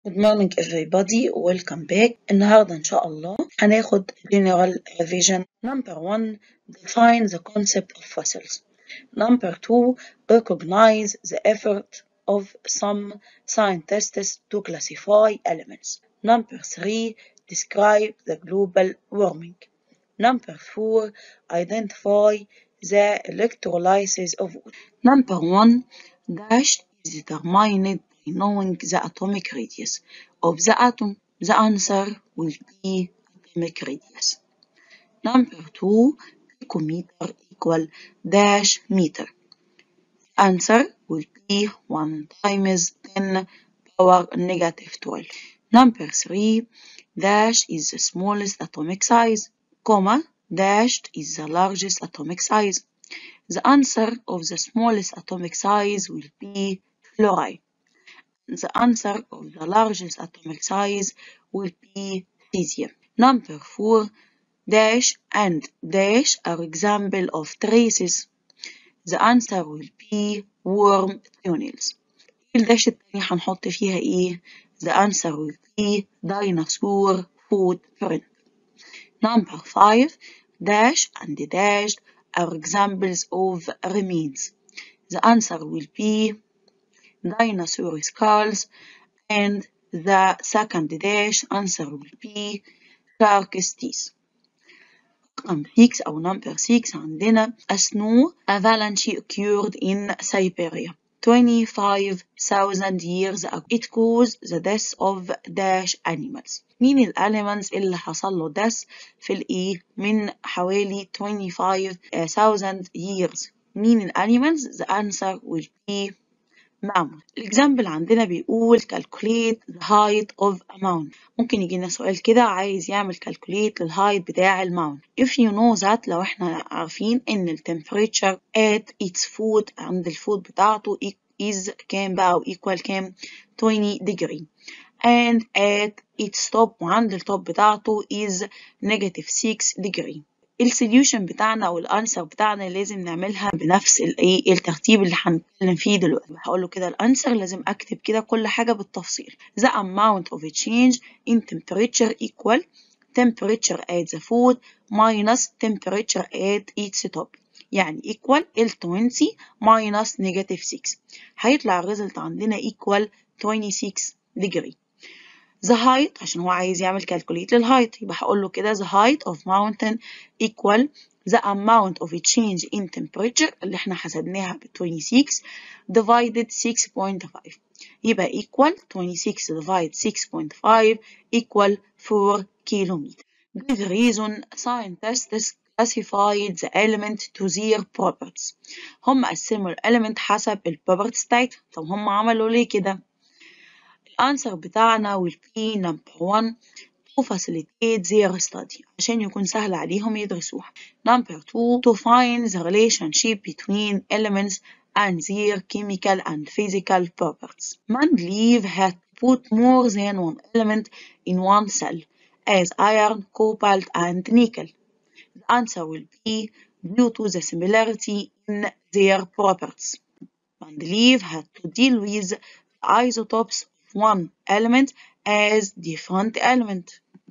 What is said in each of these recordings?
Good morning everybody, welcome back. النهاردة إن شاء الله هناخد general revision. Number 1, define the concept of fossils. Number 2, recognize the effort of some scientists to classify elements. Number 3, describe the global warming. Number 4, identify the electrolysis of water. Number 1, dash is determined by knowing the atomic radius of the atom. The answer will be atomic radius. Number 2, picometer equal dash meter. Answer will be 1 times 10 power negative 12. Number 3, dash is the smallest atomic size, comma, dashed is the largest atomic size. The answer of the smallest atomic size will be fluoride. The answer of the largest atomic size will be cesium. Number 4, dash and dash are example of traces. The answer will be worm tunnels. الداش التانية هنحط فيها ايه؟ The answer will be dinosaur footprint. Number 5, dash and dash are examples of remains. The answer will be dinosaur skulls, and the second dash answer will be shark's teeth. رقم 6 أو number 6 عندنا a snow avalanche occurred in Siberia 25,000 years ago. It caused the death of dash animals. مين الأليمنتس اللي حصل له death في الإيه من حوالي 25,000 years؟ مين الأليمنتس؟ The answer will be mammoth. الإكزامبل عندنا بيقول calculate the height of a mountain. ممكن يجينا سؤال كده عايز يعمل calculate للهايت بتاع الماونت. If you know that لو احنا عارفين ان ال temperature at its foot عند الفوت بتاعته is كام بقى أو equal كام 20 degree and at its top وعند التوب بتاعته is negative 6 degree. السوليوشن بتاعنا او الانسر بتاعنا لازم نعملها بنفس الترتيب اللي هنتكلم فيه دلوقتي. هقول له كده الانسر لازم اكتب كده كل حاجه بالتفصيل. The amount of a change in temperature equal temperature at the foot minus temperature at its top. يعني equal ال 20 minus negative 6. هيطلع الريزلت عندنا equal 26 degree. The height عشان هو عايز يعمل calculate للهايت يبقى هقول له كده the height of mountain equal the amount of a change in temperature اللي احنا حسبناها ب 26 divided 6.5 يبقى equal 26 divided 6.5 equal 4 kilometer. This reason scientists classified the element to their properties. هم قسموا الاليمنت حسب البروبرتيز بتاعتها. طب هم عملوا ليه كده؟ الانسر بتاعنا will be number 1 to facilitate their study عشان يكون سهل عليهم يدرسوها. Number 2 to find the relationship between elements and their chemical and physical properties. Mendeleev had put more than one element in one cell as iron, cobalt and nickel. The answer will be due to the similarity in their properties. Mendeleev had to deal with the isotopes one element as different element.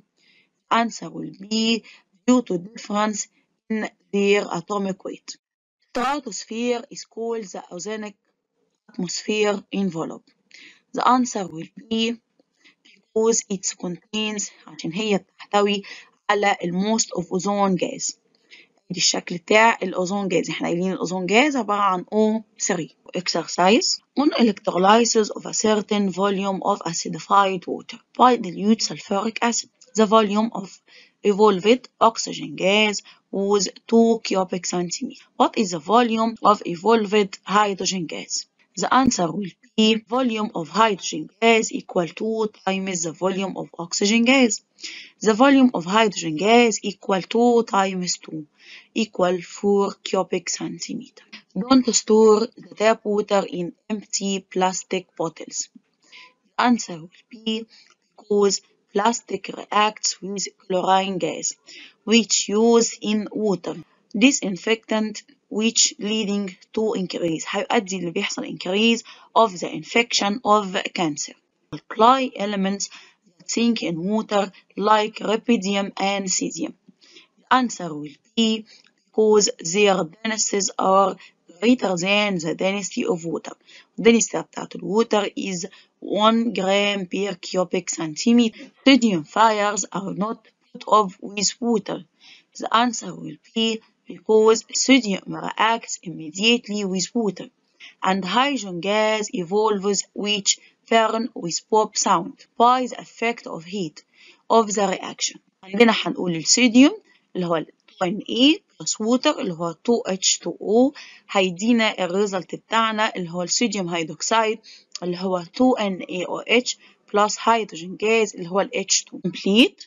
Answer will be due to difference in their atomic weight. Stratosphere is called the ozonic atmosphere envelope. The answer will be because it contains عشان هي بتحتوي على most of ozone gas. دي الشكل بتاع الأوزون جاز. احنا قايلين الأوزون جاز عبارة عن O3. Exercise on electrolysis of a certain volume of acidified water by dilute sulfuric acid. The volume of evolved oxygen gas was 2 cubic centimeters. What is the volume of evolved hydrogen gas? The answer will be volume of hydrogen gas equal 2 times the volume of oxygen gas. The volume of hydrogen gas equal 2 times 2 equal 4 cubic centimeters. Don't store the tap water in empty plastic bottles. The answer will be because plastic reacts with chlorine gas, which used in water. Disinfectant which leading to increase هيؤدي اللي بيحصل increase of the infection of cancer. alkali elements that sink in water like rubidium and cesium. The answer will be because their densities are greater than the density of water. الدنسيتي بتاعت الووتر is 1 gram per cubic centimeter. Sodium fires are not put off with water. The answer will be because sodium reacts immediately with water, and hydrogen gas evolves which burn with pop sound by the effect of heat of the reaction. عندنا هنقول الصوديوم اللي هو 2Na plus water اللي هو 2H2O هيدينا الريزلت بتاعنا اللي هو الصوديوم هيدروكسيد اللي هو 2NaOH plus hydrogen gas اللي هو ال H2. Complete.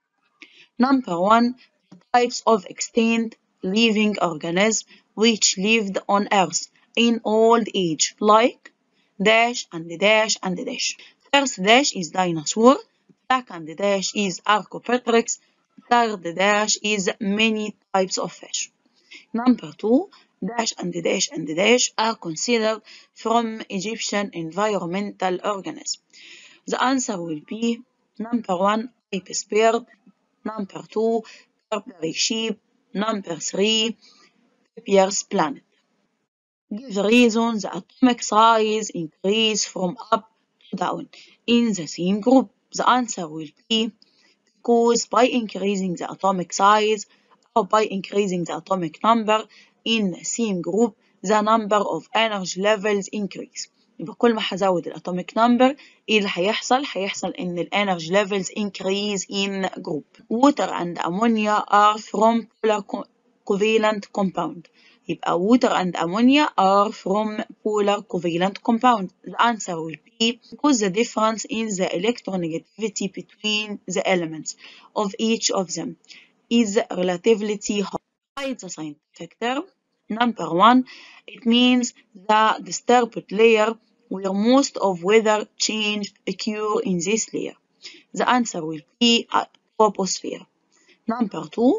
Number 1. Types of extinct living organisms which lived on Earth in old age, like dash and dash and dash. First dash is dinosaur, second dash is Archaeopteryx, third dash is many types of fish. Number 2, dash and dash and dash are considered from Egyptian environmental organisms. The answer will be number 1, Apis bird, number 2, Barbary sheep, number 3, Pierce planet. Give the reason the atomic size increase from up to down in the same group. The answer will be because by increasing the atomic size or by increasing the atomic number in the same group, the number of energy levels increase. يبقى كل ما هزود الatomic number ايه اللي هيحصل ان ال energy levels increase in group. Water and ammonia are from polar covalent compound. يبقى water and ammonia are from polar covalent compound. The answer will be because the difference in the electronegativity between the elements of each of them is relatively high. Write the scientific term. Number 1, it means the disturbed layer where most of weather change occur in this layer. The answer will be troposphere. Number 2,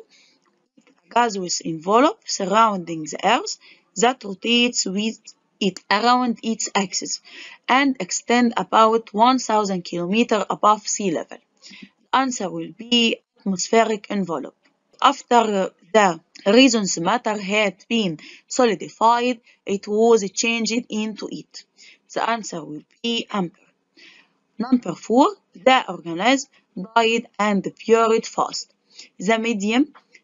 gaseous envelope surrounding the Earth that rotates with it around its axis and extend about 1,000 km above sea level. The answer will be atmospheric envelope. After the resonance matter had been solidified, it was changed into it. The answer will be amber. Number 4, the organism died and buried fast. The medium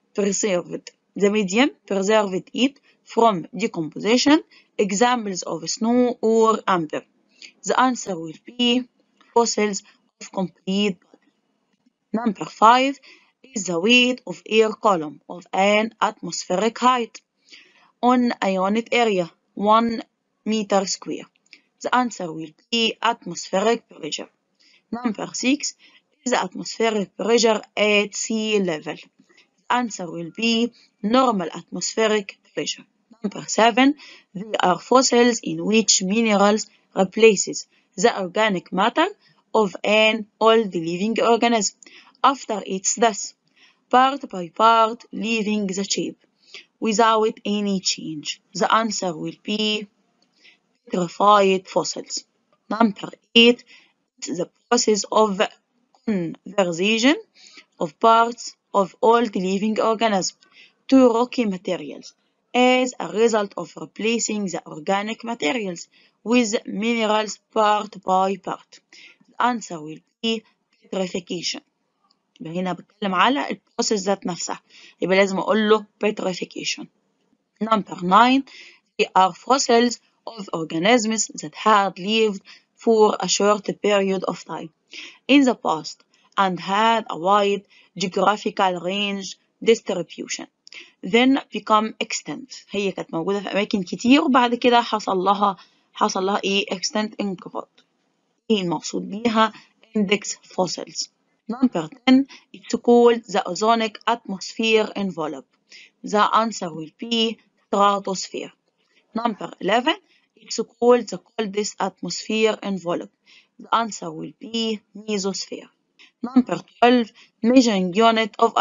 preserved it from decomposition. Examples of snow or amber. The answer will be fossils of complete body. Number 5 is the weight of air column of an atmospheric height on a unit area, 1 meter square. The answer will be atmospheric pressure. Number 6 is the atmospheric pressure at sea level. The answer will be normal atmospheric pressure. Number 7, there are fossils in which minerals replaces the organic matter of an old living organism after its death, part by part leaving the shape without any change. The answer will be petrified fossils. Number 8, the process of conversion of parts of old living organisms to rocky materials as a result of replacing the organic materials with minerals part by part. The answer will be petrification. يبقى هنا بتكلم على البروسيس ذات نفسها، يبقى لازم أقول له petrification. Number 9, they are fossils of organisms that had lived for a short period of time in the past and had a wide geographical range distribution, then become extinct. هي كانت موجودة في أماكن كتير وبعد كده حصل لها إيه extinct انقراض. إيه المقصود بيها index fossils. Number 10, it's called the ozonic atmosphere envelope. The answer will be stratosphere. Number 11, it's called the coldest atmosphere envelope. The answer will be mesosphere. Number 12, measuring unit of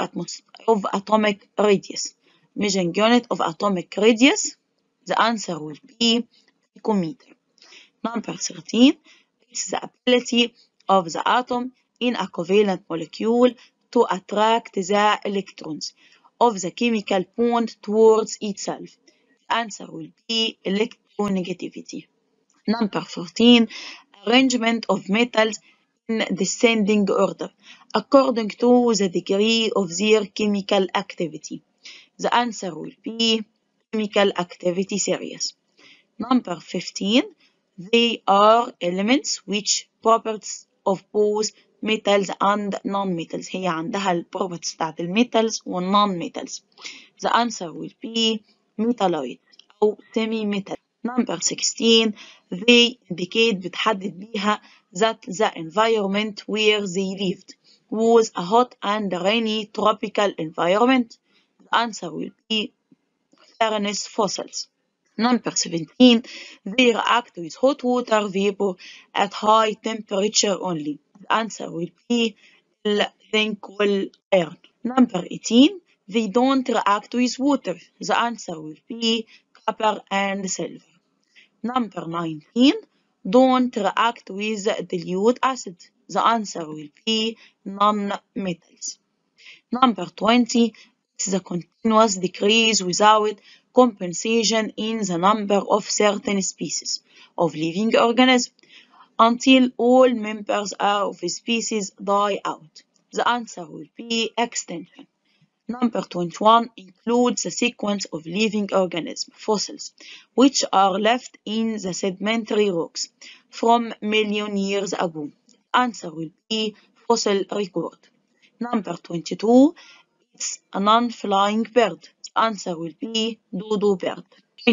atomic radius. Measuring unit of atomic radius. The answer will be picometer. Number 13, it's the ability of the atom in a covalent molecule to attract the electrons of the chemical bond towards itself? The answer will be electronegativity. Number 14, arrangement of metals in descending order according to the degree of their chemical activity. The answer will be chemical activity series. Number 15, they are elements which properties of both metals and non-metals. هي عندها ال properties بتاعت الميتالز والnon-metals. The answer will be metalloid أو semi-metal. Number 16, they indicate بتحدد بيها that the environment where they lived was a hot and rainy tropical environment. The answer will be furnace fossils. Number 17, they react with hot water vapor at high temperature only. The answer will be zinc will iron. Number 18, they don't react with water. The answer will be copper and silver. Number 19, don't react with dilute acid. The answer will be non-metals. Number 20, it's the continuous decrease without compensation in the number of certain species of living organisms until all members of the species die out. The answer will be extinction. Number 21 includes the sequence of living organisms, fossils, which are left in the sedimentary rocks from million years ago. The answer will be fossil record. Number 22, it's a non-flying bird. The answer will be dodo bird.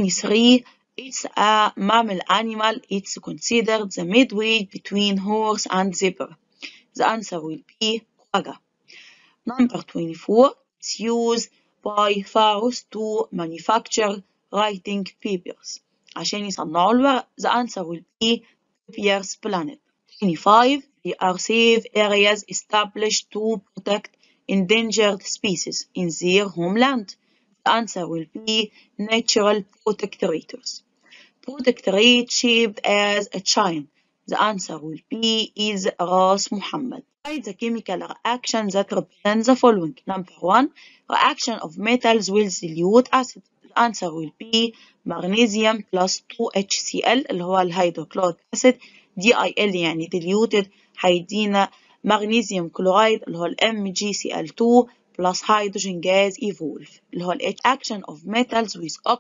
23, it's a mammal animal. It's considered the midway between horse and zebra. The answer will be quagga. Number 24, it's used by pharaohs to manufacture writing papers. عشان يصنعوا الورق. The answer will be Papyrus Planet. 25, they are safe areas established to protect endangered species in their homeland. The answer will be natural protectorates. Protectorate shaped as a chain. The answer will be is Ras Muhammad. Write the chemical reaction that represents the following. Number 1, reaction of metals with dilute acid. The answer will be magnesium plus 2HCl اللي هو الهيدروكلوريك acid. DIL يعني diluted هيدينا magnesium chloride اللي هو MgCl2 plus hydrogen gas evolve اللي هو H. Action of metals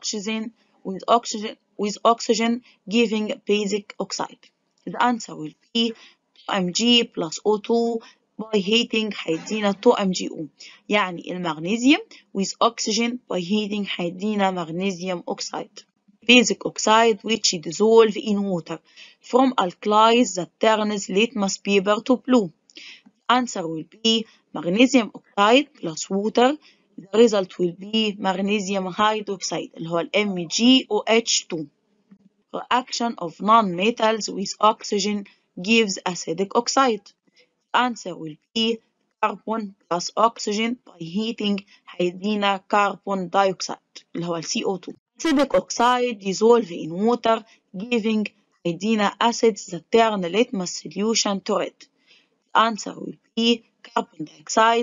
with oxygen giving basic oxide. The answer will be 2Mg plus O2 by heating هيدينا 2MgO. يعني المغنيسيوم with oxygen by heating هيدينا magnesium oxide. Basic oxide which dissolve in water from alkalis that turns litmus paper to blue. The answer will be magnesium oxide plus water. The result will be magnesium hydroxide اللي هو MgOH2. Reaction of non-metals with oxygen gives acidic oxide. The answer will be carbon plus oxygen by heating هيدينا carbon dioxide اللي هو CO2. Acidic oxide dissolve in water giving هيدينا acids that turn litmus solution to red. The answer will be carbon dioxide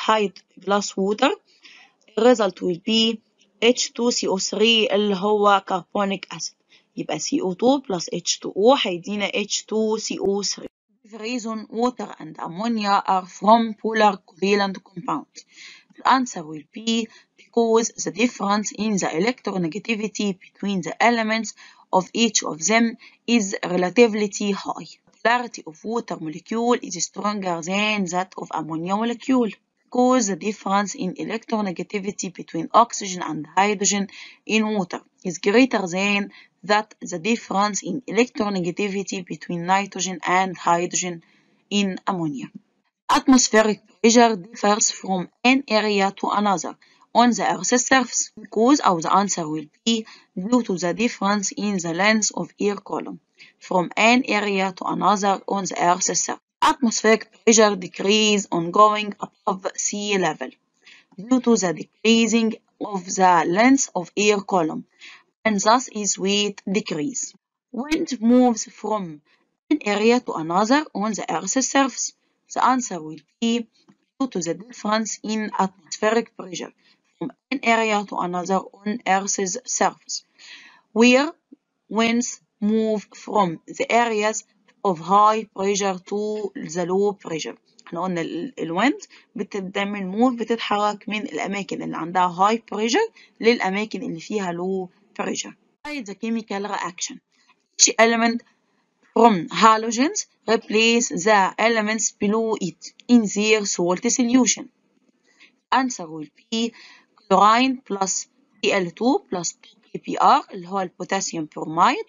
plus water. The result will be H2CO3 اللي هو carbonic acid. يبقى CO2 plus H2O هيدينا H2CO3. The reason water and ammonia are from polar covalent compounds. The answer will be because the difference in the electronegativity between the elements of each of them is relatively high. The polarity of water molecule is stronger than that of ammonia molecule. Because the difference in electronegativity between oxygen and hydrogen in water is greater than that the difference in electronegativity between nitrogen and hydrogen in ammonia. Atmospheric pressure differs from an area to another on the Earth's surface because the answer will be due to the difference in the length of air column from an area to another on the Earth's surface. Atmospheric pressure decrease ongoing above sea level due to the decreasing of the length of air column and thus its weight decrease. Wind moves from an area to another on the Earth's surface? The answer will be due to the difference in atmospheric pressure from an area to another on Earth's surface, where winds move from the areas of high pressure to the low pressure. احنا قلنا الويند بتعمل موف، بتتحرك من الأماكن اللي عندها high pressure للأماكن اللي فيها low pressure. The chemical reaction. Each element from halogens replace the elements below it in their salt solution. Answer will be chlorine plus Cl2 plus 2KPr اللي هو البوتاسيوم برومايد،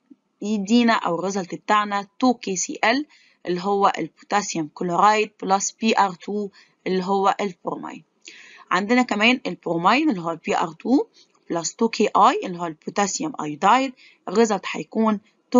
يدينا أو الريزلت بتاعنا 2KCl اللي هو البوتاسيوم كلورايد بلس Br2 اللي هو البرومايد. عندنا كمان البرومايد اللي هو Br2 بلس 2Ki اللي هو البوتاسيوم ايودايد، الريزلت هيكون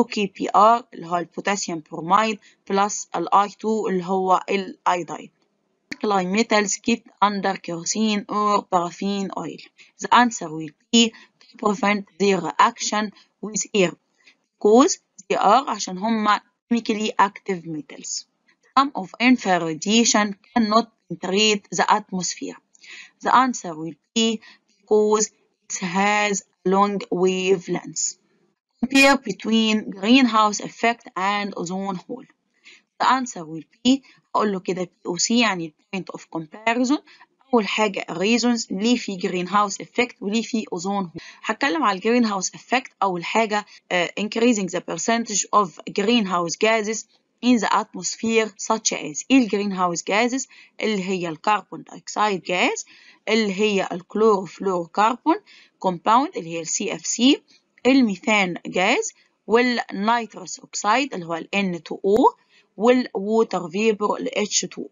2KPr اللي هو البوتاسيوم برومايد بلس I2 اللي هو الايودايد. Alkali metals kept under kerosene or paraffin oil. The answer will be to prevent their reaction with air because they are عشان هما chemically active metals. Some of infrared radiation cannot penetrate the atmosphere. The answer will be because it has a long wavelength. Compare between greenhouse effect and ozone hole. The answer will be هقول له كده POC يعني point of comparison. أول حاجة reasons ليه في greenhouse effect وليه في ozone hole. هتكلم على greenhouse effect. أول حاجة increasing the percentage of greenhouse gases in the atmosphere such as greenhouse gases اللي هي الكربون دايوكسيد gas، اللي هي الكلوروفلوروكربون compound اللي هي CFC، الميثان جاز، والنيتروس أوكسيد اللي هو N2O، والووتر فيبر ال H2O.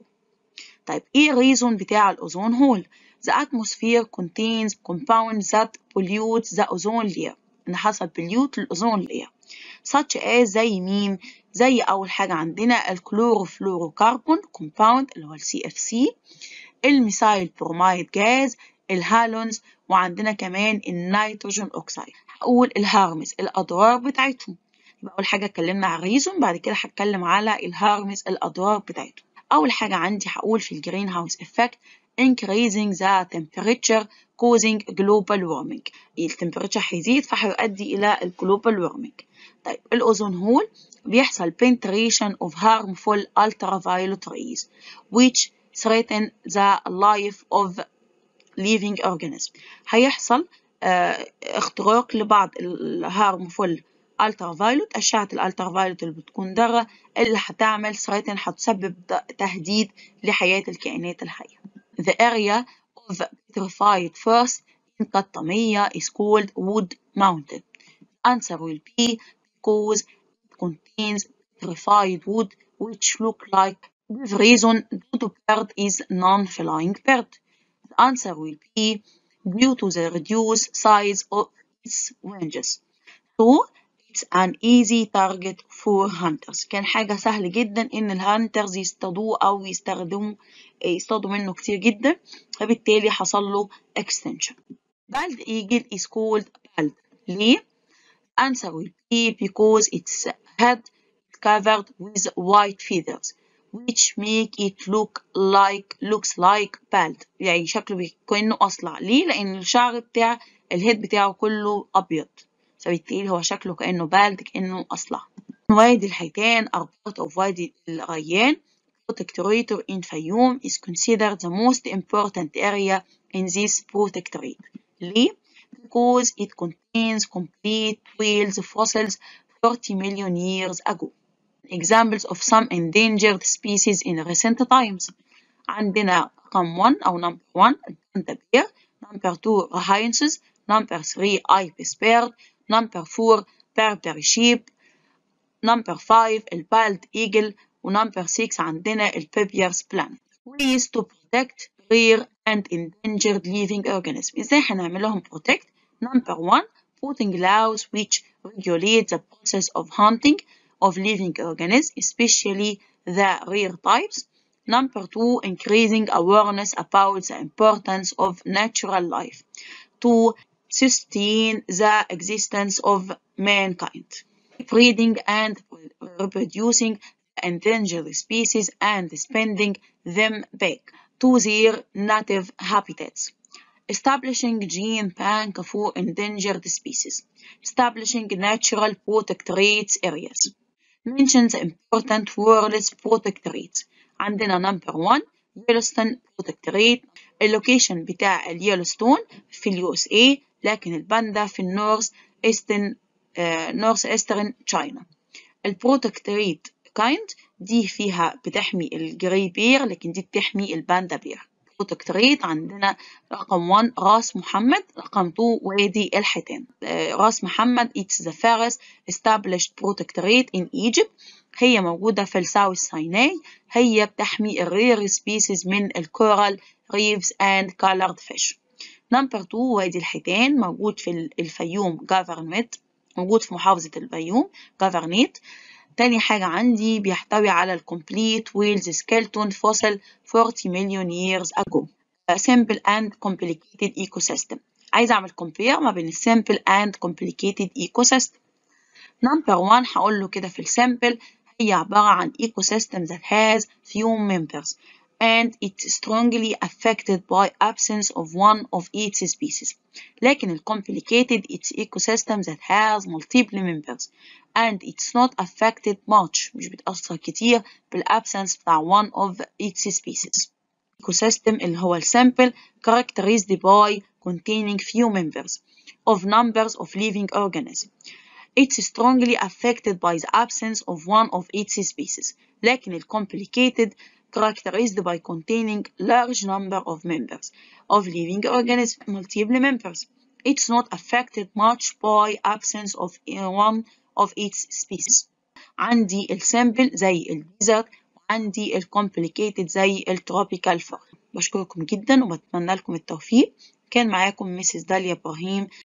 طيب ايه الريزون بتاع الأوزون هول؟ The atmosphere contains compounds that pollute the ozone layer. إن حصل pollute الأوزون layer. such as زي مين؟ زي أول حاجة عندنا الكلوروفلوروكربون compound اللي هو CFC، الميثايل برومايد جاز، الهالونز، وعندنا كمان النيتروجين أوكسيد. هقول الهارمز الأضرار بتاعتهم. يبقى أول حاجة اتكلمنا على الريزون، بعد كده هتكلم على الهارمز الأضرار بتاعتهم. أول حاجة عندي هقول في الجرين هاوس إفكت increasing the temperature causing global warming. التمبريتشر هيزيد فهيؤدي إلى الجلوبال warming. طيب الأوزون هول بيحصل penetration of harmful ultraviolet rays which threaten the life of living organism. هيحصل اختراق لبعض الهارمفول ultraviolet، أشعة الالترافايولت اللي بتكون ضارة اللي هتعمل threaten هتسبب تهديد لحياة الكائنات الحية. The area of petrified forest in Katamia is called Wood Mountain. Answer will be because it contains petrified wood which look like. This reason dodo bird is non-flying bird. The answer will be due to the reduced size of its wings. So it's an easy target for hunters. كان حاجة سهل جدا إن الهانترز يصطادوه أو يصطادوا منه كتير جدا، فبالتالي حصل له extinction. Bald eagle is called bald. ليه؟ Answer will be because its head is covered with white feathers which make it looks like bald. يعني شكله كأنه أصلع. ليه؟ لأن الشعر بتاع الهيد بتاعه كله أبيض، فبالتالي هو شكله كأنه bald، كأنه أصلع. وادي الحيتان are part of وادي الريان. Protectorate in Fayoum is considered the most important area in this protectorate. ليه؟ Because it contains complete whales fossils 30 million years ago. Examples of some endangered species in recent times. عندنا رقم 1 أو number 1 الباندا بير، number 2 hyenas، number 3 ibis bird، number 4 Barbary sheep، number 5 البالد eagle، ونمبر 6 عندنا البيبيرز بلانت. Ways to protect rare and endangered living organisms. ازاي هنعمل لهم protect؟ number 1 putting laws which regulate the process of hunting of living organisms, especially the rare types. Number 2 increasing awareness about the importance of natural life to sustain the existence of mankind. breeding and reproducing endangered species and sending them back to their native habitats. Establishing gene bank for endangered species. Establishing natural protectorate areas. Mention the important world's protectorates. عندنا number 1 Yellowstone protectorate. اللوكيشن بتاع اليellowstone في اليو اس اي، لكن الباندا في نورث ايسترن تشاينا. البروتكتوريت كايند دي فيها بتحمي الجري بير، لكن دي بتحمي الباندا بير. بروتكتوريت عندنا رقم 1 راس محمد، رقم 2 وادي الحيتان. راس محمد it's the first established protectorate in Egypt. هي موجودة في الساوث سيناء، هي بتحمي الرير سبيسيز من الكورال ريفز and colored fish. نمبر 2 وادي الحيتان موجود في الفيوم جافرنمنت، موجود في محافظة الفيوم جافرنيت. تاني حاجة عندي بيحتوي على الكومبليت ويلز سكيلتون فوسيل 40 مليون years ago. simple and complicated ecosystem. عايزة أعمل compare ما بين simple and complicated ecosystem. نمبر 1 هقول له كده في السامبل هي عبارة عن ecosystem that has few members and it's strongly affected by absence of one of its species. لكن complicated it's ecosystem that has multiple members and it's not affected much، مش بتأثر كتير بالabsence بتاع one of its species. ecosystem اللي هو السامبل characterized by containing few members of numbers of living organisms. It's strongly affected by the absence of one of its species. لكن complicated characterized by containing large number of members of living organisms, multiple members. It's not affected much by absence of one of its species. عندي السامبل زي الديزرت، وعندي الكومبليكيتد زي التروبيكال فورست. بشكركم جدا وبتمنى لكم التوفيق. كان معاكم ميسيس داليا إبراهيم